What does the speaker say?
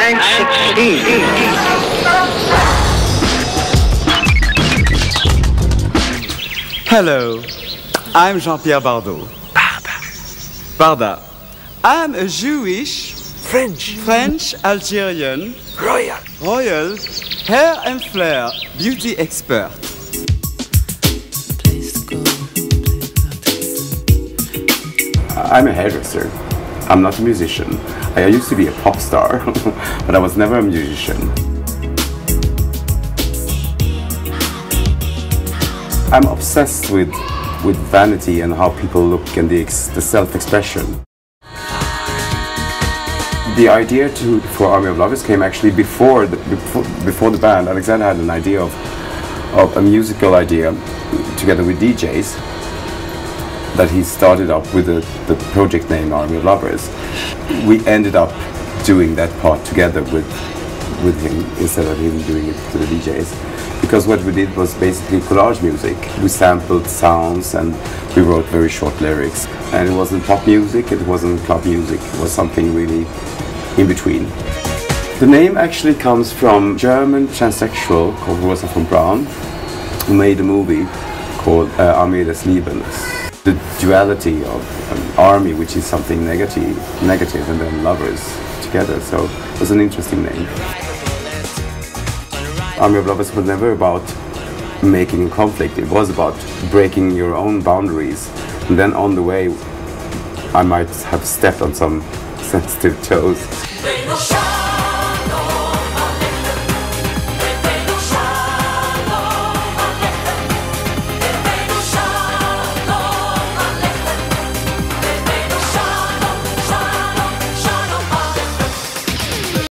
and succeed. Hello, I'm Jean-Pierre Bardot. Barda. I'm a Jewish, French, Algerian, royal, hair and flair beauty expert. I'm a hairdresser. I'm not a musician. I used to be a pop star, but I was never a musician. I'm obsessed with vanity and how people look and the self-expression. The idea for Army of Lovers came actually before the band. Alexander had an idea of a musical idea together with DJs that he started up with the project name Army of Lovers. We ended up doing that part together with him instead of him doing it to the DJs. Because what we did was basically collage music. We sampled sounds and we wrote very short lyrics. And it wasn't pop music, it wasn't club music, it was something really in between. The name actually comes from a German transsexual called Rosa von Braun, who made a movie called Armee des Lebens. The duality of an army, which is something negative, and then lovers together. So it was an interesting name. Army of Lovers was never about making a conflict. It was about breaking your own boundaries. And then on the way, I might have stepped on some sensitive toes.